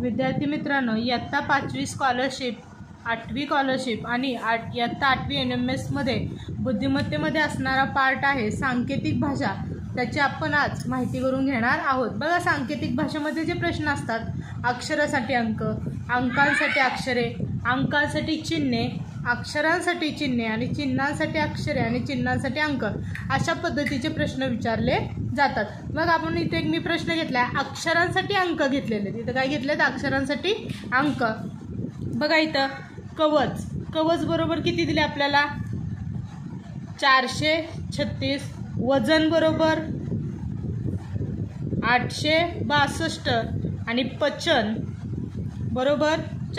विद्यार्थी मित्रांनो, इयत्ता 5वी स्कॉलरशिप, 8वी स्कॉलरशिप आणि इयत्ता 8वी NMS मध्ये बुद्धिमत्तेमध्ये असणारा पार्ट आहे सांकेतिक भाषा. त्याची आपण आज माहिती करून घेणार आहोत. बघा, सांकेतिक भाषेमध्ये जे प्रश्न असतात, अक्षरासाठी अंक, अंकांसाठी अक्षरे, अंकांसाठी चिन्हे, अक्षरांसाठी चिन्हे आणि चिन्हांसाठी अक्षरे आणि चिन्हांसाठी अंक, अशा पद्धतीचे प्रश्न विचारले जातात. मग आपण इथे मी प्रश्न घेतला, अक्षरांसाठी अंक घेतलेले. तिथं काय घेतलेत? अक्षरांसाठी अंक. बघा इथं कवच, कवच बरोबर किती दिले आपल्याला? 436. वजन बरोबर 862 आणि पचन बरोबर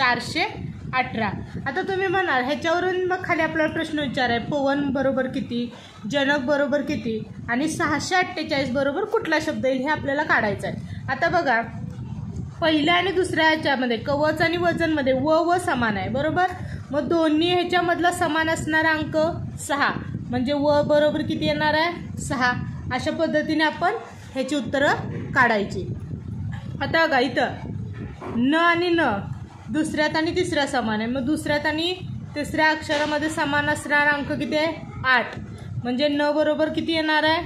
418. आता तुम्ही म्हणाल ह्याच्यावरून मग खाली आपल्याला प्रश्न विचार आहे, पवन बरोबर किती, जनक बरोबर किती आणि 648 बरोबर कुठला शब्द येईल हे आपल्याला काढायचं आहे. आता बघा, पहिल्या आणि दुसऱ्या ह्याच्यामध्ये कवच आणि वजनमध्ये व समान आहे बरोबर. मग दोन्ही ह्याच्यामधला समान असणारा अंक 6, म्हणजे व बरोबर किती येणार आहे? 6. अशा पद्धतीने आपण ह्याची उत्तरं काढायची. आता बघा इथं न आणि न दुसऱ्यात आणि तिसऱ्या समान आहे. मग दुसऱ्यात आणि तिसऱ्या अक्षरामध्ये समान असणारा अंक किती आहे? 8. म्हणजे न बरोबर किती येणार आहे?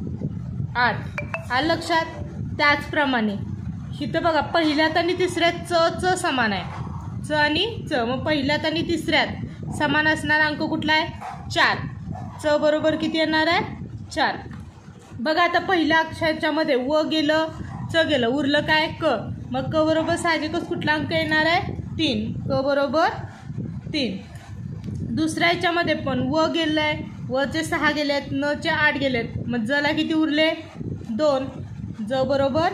8. आलं लक्षात? त्याचप्रमाणे इथं बघा, पहिल्यात आणि तिसऱ्यात च समान आहे, च आणि च. मग पहिल्यात आणि तिसऱ्यात समान असणारा अंक कुठला आहे? 4. च बरोबर किती येणार आहे? 4. बघा, आता पहिल्या अक्षराच्यामध्ये व गेलं, च गेलं, उरलं काय? क. मग क बरोबर साहजिकच कुठला अंक येणार आहे? 3. क बरोबर 3. दुसऱ्या ह्याच्यामध्ये पण व गेलं आहे, व चे 6 गेलेत, न चे 8 गेलेत. मग जला किती उरले? 2. ज बरोबर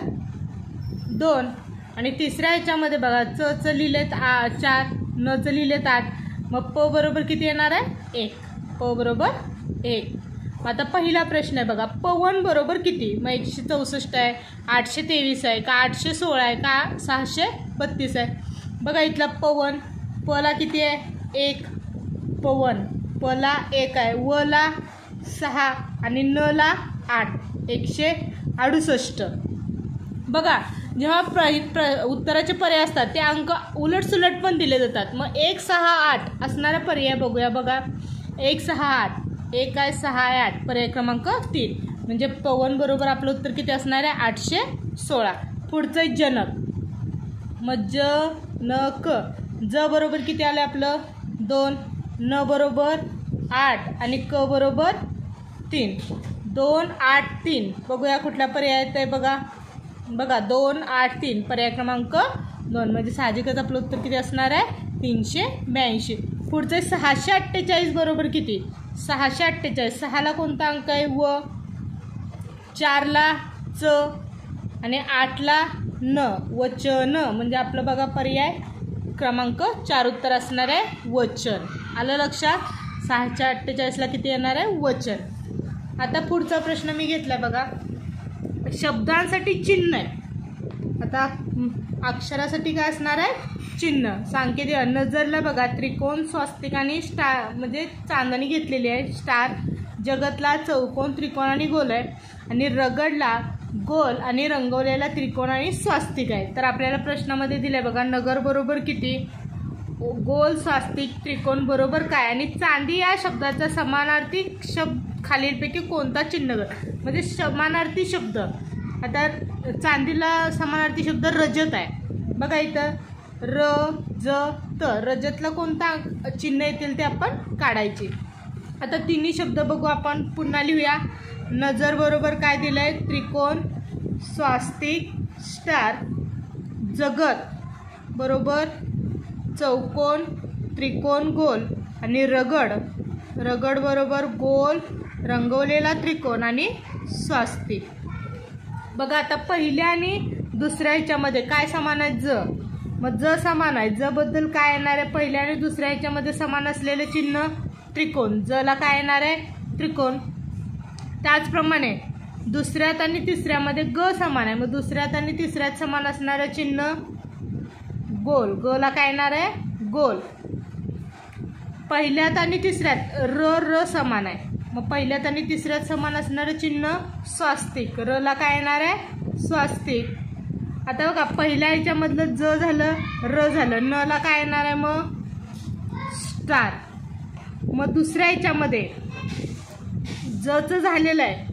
2. आणि तिसऱ्या ह्याच्यामध्ये बघा, च लिहिलेत 4, न च लिहिलेत 8. मग प बरोबर किती येणार आहे? 1. प बरोबर 1. आता पहिला प्रश्न आहे बघा, पवन बरोबर किती? मग 164 आहे, 823 आहे का 816 आहे का 632 आहे? बघा इथला पवन, पला किती आहे? 1. पवन, पला 1 आहे, व ला 6 आणि न ला 8, 168. बघा, जेव्हा उत्तराचे पर्याय असतात ते अंक उलट सुलट पण दिले जातात. मग 1, 6, 8 असणारा पर्याय बघूया. बघा 1, 6, 8, 1 आहे, 6 आहे, 8, पर्याय क्रमांक 3. म्हणजे पवन बरोबर आपलं उत्तर किती असणार आहे? 816. पुढचं जनक, मग ज न क, ज बरोबर किती आलं आपलं? 2. न बरोबर 8 आणि क बरोबर 3. 2, 8, 3. बघूया कुठला पर्याय येत आहे. बघा 2, 8, 3 पर्याय क्रमांक 2. म्हणजे साहजिकच आपलं उत्तर किती असणार आहे? 382. पुढचं 648 बरोबर किती? 648. 6ला कोणता अंक आहे? व. 4ला च आणि 8ला न, व च न. म्हणजे आपलं बघा पर्याय क्रमांक 4 उत्तर असणार आहे वचन. आलं लक्षात? 648ला किती येणार आहे? वचन. आता पुढचा प्रश्न मी घेतला बघा, शब्दांसाठी चिन्ह आहे. आता अक्षरासाठी काय असणार आहे? चिन्ह. सांकेतिक नजरला बघा, त्रिकोण, स्वास्तिक आणि स्टार म्हणजे चांदणी घेतलेली आहे, स्टार. जगतला चौकोन, त्रिकोण आणि गोल आहे. आणि रगडला गोल आणि रंगवलेला त्रिकोण आणि स्वास्तिक आहे. तर आपल्याला प्रश्नामध्ये दिलं आहे बघा, नगर बरोबर किती, गोल, स्वास्तिक, त्रिकोण बरोबर काय, आणि चांदी या शब्दाचा समानार्थी शब्द खालीलपैकी कोणता चिन्ह? म्हणजे समानार्थी शब्द. आता चांदीला समानार्थी शब्द रजत आहे. बघा इथं र ज त, रजतला कोणता चिन्ह येतील ते आपण काढायचे. आता तिन्ही शब्द बघू आपण, पुन्हा लिहूया. नजर बरोबर काय दिलं आहे? त्रिकोण, स्वास्तिक, स्टार. जगत बरोबर चौकोन, त्रिकोण, गोल. आणि रगड, रगड बरोबर गोल, रंगवलेला त्रिकोण आणि स्वास्तिक. बघा आता पहिल्या आणि दुसऱ्या ह्याच्यामध्ये काय समान आहे? ज. मग ज समान आहे, ज बद्दल काय येणार आहे? पहिल्या आणि दुसऱ्या ह्याच्यामध्ये समान असलेले चिन्ह त्रिकोण, ज ला काय येणार आहे? त्रिकोण. त्याचप्रमाणे दुसऱ्यात आणि तिसऱ्यामध्ये ग समान आहे, मग दुसऱ्यात आणि तिसऱ्यात समान असणारं चिन्ह गोल, ग ला काय येणार आहे? गोल. पहिल्यात आणि तिसऱ्यात र समान आहे, मग पहिल्यात आणि तिसऱ्यात समान असणारं चिन्ह स्वास्तिक, र ला काय येणार आहे? स्वास्तिक. आता बघा पहिल्या ह्याच्यामधलं ज झालं, र झालं, न ला काय येणार आहे मग स्टार. मग दुसऱ्या ह्याच्यामध्ये जचं झालेलं आहे,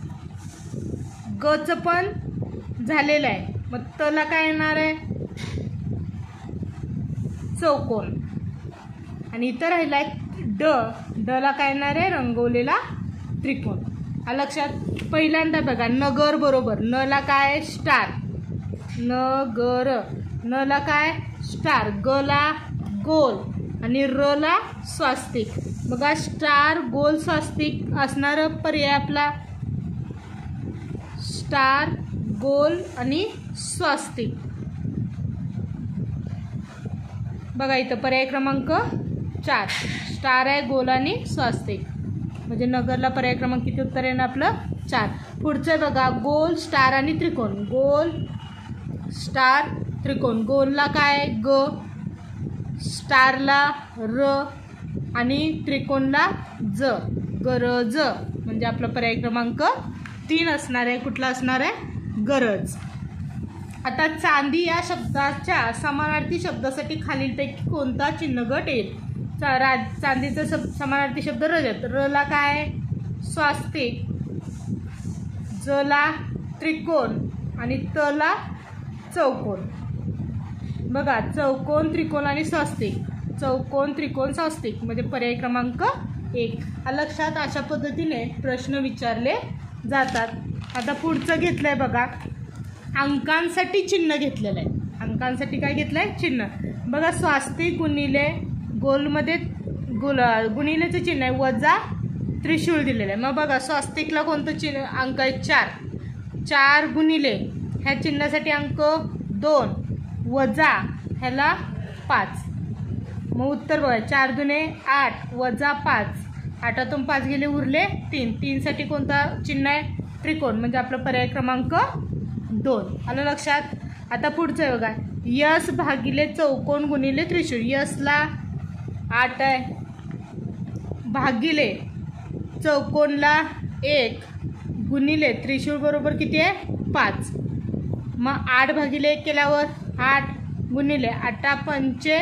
गचं पण झालेलं आहे, मग तला काय येणार आहे चौकोन. आणि इथं राहिला आहे ड, ड ला काय येणार आहे रंगवलेला त्रिकोण. लक्षात. पहिल्यांदा बघा नगर बरोबर, न ला काय स्टार, नगर, न ला काय स्टार, ग ला गोल आणि र ला स्वास्तिक. बघा स्टार गोल स्वास्तिक असणार पर्याय आपला स्टार गोल आणि स्वास्तिक. बघा इथं पर्याय क्रमांक 4 स्टार आहे, गोल आणि स्वास्तिक. म्हणजे नगरला पर्याय क्रमांक किती उत्तर येणार आपलं 4. पुढचं बघा गोल स्टार आणि त्रिकोण, गोल स्टार त्रिकोण. गोलला काय ग, स्टारला र आणि त्रिकोणला ज, गरज. म्हणजे आपला पर्याय क्रमांक 3 असणार आहे. कुठला असणार आहे गरज. आता चांदी या शब्दाच्या समानार्थी शब्दासाठी खालीलपैकी कोणता चिन्ह गट येईल. चांदीचा समानार्थी शब्द रजत, र ला काय स्वास्तिक, ज ला त्रिकोण आणि त ला चौकोन. बघा चौकोन त्रिकोण आणि स्वास्तिक, चौकोन त्रिकोण स्वास्तिक म्हणजे पर्याय क्रमांक 1. लक्षात. अशा पद्धतीने प्रश्न विचारले जातात. आता पुढचं घेतलंय बघा अंकांसाठी चिन्ह घेतलेलं आहे. अंकांसाठी काय घेतलं आहे चिन्ह. बघा स्वास्तिक गुणिले गोलमध्ये गुणिलेचं चिन्ह आहे, वजा त्रिशूळ दिलेलं आहे. मग बघा स्वास्तिकला कोणतं चिन्ह अंक आहे 4, 4 गुणिले ह्या चिन्हासाठी अंक 2 वजा ह्याला 5. मग उत्तर बघा 4 दुने 8 वजा 5, 8तून 5 गेले उरले 3, 3 साठी कोणता चिन्ह आहे त्रिकोण म्हणजे आपला पर्याय क्रमांक 2. आलं लक्षात. आता पुढचं आहे बघा यस भागिले चौकोन गुणिले त्रिशूळ. यसला 8 आहे भागिले चौकोनला 1 गुणिले त्रिशूळ बरोबर किती आहे 5. मग 8 भागिले 1 केल्यावर 8 गुणिले 8 पंचे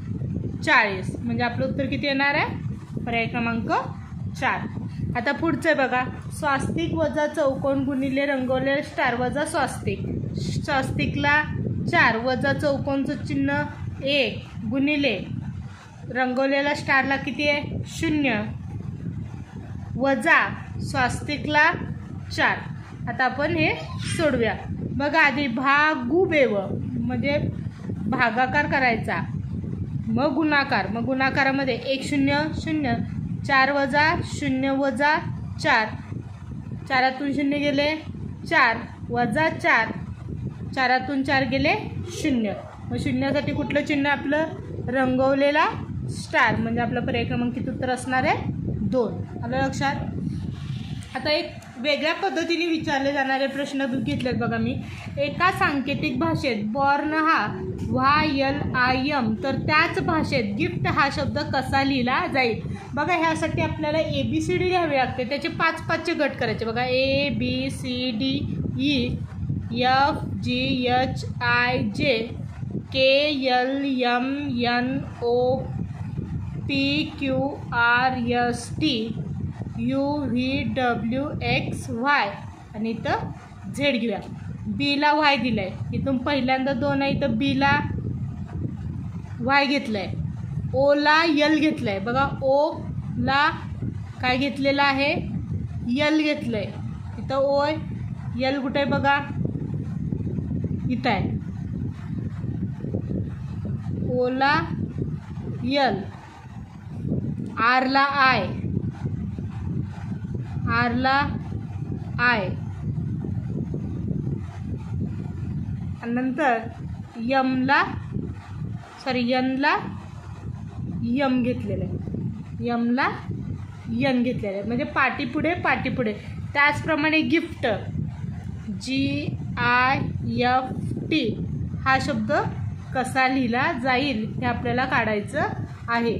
40 म्हणजे आपलं उत्तर किती येणार आहे पर्याय क्रमांक 4. आता पुढचं बघा स्वास्तिक वजा चौकोन गुणिले रंगवलेले स्टार वजा स्वास्तिक. स्वास्तिकला 4 वजा चौकोनचं चिन्ह 1 गुणिले रंगवलेला स्टारला किती आहे 0 वजा स्वास्तिकला 4. आता आपण हे सोडूया. बघा आधी भागू बेव म्हणजे भागाकार करायचा, मग गुणाकार. मग गुणाकारामध्ये 1 0 0, 4 वजा 0 वजा 4, 4तून 0 गेले 4 वजा 4, 4तून 4 गेले 0. मग शून्यासाठी कुठलं चिन्ह आपलं रंगवलेला स्टार म्हणजे आपलं पर्याय क्रमांक किती उत्तर असणार आहे 2. आलं लक्षात. आता एक वेगळ्या पद्धतीने विचारले जाणारे प्रश्न घेतलेत बघा मी. एका सांकेतिक भाषेत बॉर्न हा YLIM तर त्याच भाषेत गिफ्ट हा शब्द कसा लिहिला जाईल. बघा ह्यासाठी आपल्याला ABCD लिहावे लागते. त्याचे 5-5चे गट करायचे बघा ABCDE FGHIJ KLMNOPQRST UVWXY आणि इथं Z घेऊया. बीला Y दिलं आहे, इथून पहिल्यांदा 2 आहे, इथं बीला Y घेतलं आहे, ओला L घेतलं आहे. बघा ओला काय घेतलेलं आहे L घेतलं आहे, इथं ओ L कुठे आहे बघा इथं आहे, ओला L. आरला I, आरला I आणि नंतर यमला यनला यम घेतलेलं आहे, यमला यन घेतलेलं आहे म्हणजे पाठीपुढे पाठीपुढे. त्याचप्रमाणे गिफ्ट GIFT हा शब्द कसा लिहिला जाईल हे आपल्याला काढायचं आहे.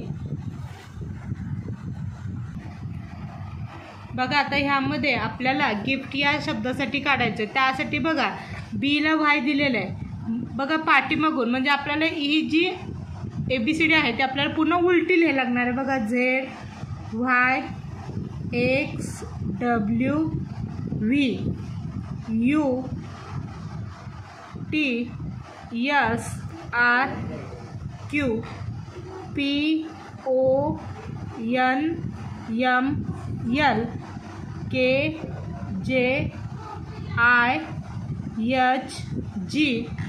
बघा आता ह्यामध्ये आपल्याला गिफ्ट या शब्दासाठी काढायचं. त्यासाठी बघा बीला वाय दिलेलं आहे बघा पाठीमागून, म्हणजे आपल्याला ही जी ABCD आहे ते आपल्याला पूर्ण उलटी लिहायला लागणार आहे बघा. ZY X W V U T S R Q P O N M L K J I H G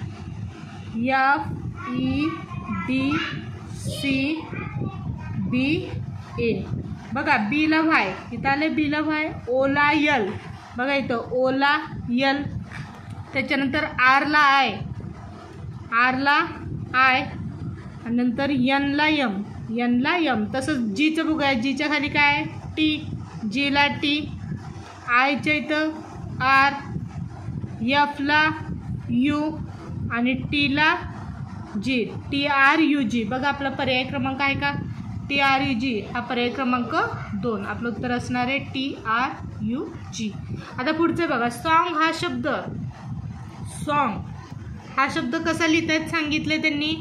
F E D C B A. बघा बीला वाय, इथं आले बीला वाय, ओला यल बघा इथं ओला यल, त्याच्यानंतर आरला आय, आरला आय, आणि नंतर यनला यम, यनला यम. तसंच जीचं बघूया, जीच्या खाली काय टी, जीला टी, आयच्या इथं आर, यफला यू आणि टीला जी, TRUG. बघा आपला पर्याय क्रमांक आहे का TRUG, हा पर्याय क्रमांक 2. आपलं उत्तर असणार आहे TRUG. आता पुढचं बघा, सॉन्ग हा शब्द, सॉन्ग हा शब्द कसा लिहितात सांगितले त्यांनी,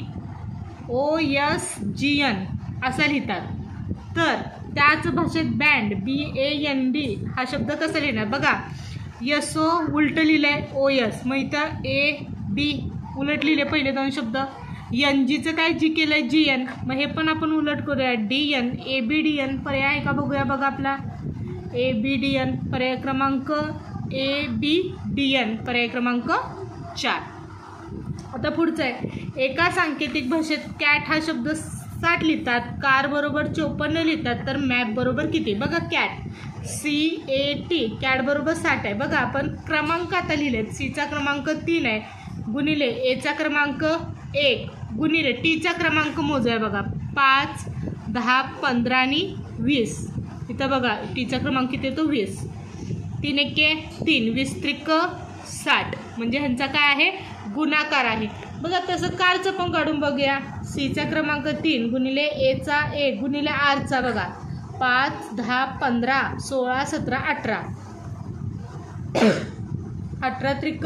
OSGN असा लिहितात. तर त्याच भाषेत बँड BAND हा शब्द कसा लिहिणार बघा. SO उलट लिहिलंय OS, मग इथं AB उलट लिहिले पहिले 2 शब्द. NGचं काय जी केलंय GN, मग हे पण आपण उलट करूया DN. ABDN पर्याय आहे का बघूया बघा आपला, ABDN पर्याय क्रमांक, ABDN पर्याय क्रमांक 4. आता पुढचं आहे, एका सांकेतिक भाषेत कॅट हा शब्द 60 लिहितात, कार बरोबर 54 लिहितात, तर मॅप बरोबर किती बघा. कॅट CAT, कॅट बरोबर 60 आहे बघा. आपण क्रमांक आता लिहिलेत, Cचा क्रमांक 3 आहे, गुणिले Aचा क्रमांक 1, गुणिले Tचा क्रमांक मोजूया बघा. 5, 10, 15 आणि 20. इथं बघा Tचा क्रमांक किती तो 20. 3 एके 3, 20 त्रिक 60, म्हणजे ह्यांचा काय आहे गुणाकार आहे बघा. तसं कारचं पण काढून बघूया. Cचा क्रमांक 3 गुणिले Aचा 1 गुणिले Rचा बघा. 5, 10, 15, 16, 17, 18, 18 त्रिक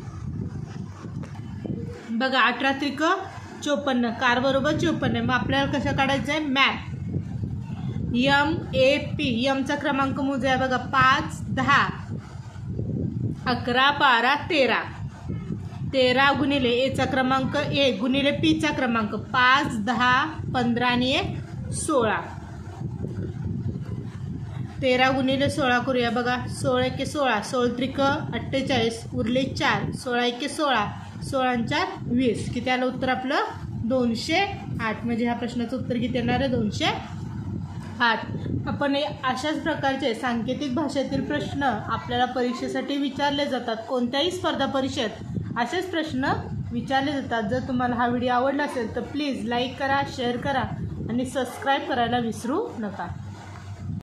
बघा, 18 त्रिक 54, कार बरोबर 54 आहे. मग आपल्याला कसं काढायचं आहे मॅप. MAP, यमचा क्रमांक मोजूया बघा. 5, 10, 11, 12, 13, 13 गुणिले Aचा क्रमांक 1 गुणिले Pचा क्रमांक. 5, 10, 15 आणि 1, 16, 13 गुणिले 16 करूया बघा. 16 एके 16, 16 त्रिक 48, उरले 4, 16 एके 16, 16 4, 20. किती आलं उत्तर आपलं 208. म्हणजे ह्या प्रश्नाचं उत्तर किती येणार आहे 208. आपण अशाच प्रकारचे सांकेतिक भाषेतील प्रश्न आपल्याला परीक्षेसाठी विचारले जातात. कोणत्याही स्पर्धा परीक्षेत असेच प्रश्न विचारले जातात. जर तुम्हाला हा व्हिडिओ आवडला असेल तर प्लीज लाईक करा, शेअर करा आणि सबस्क्राईब करायला विसरू नका.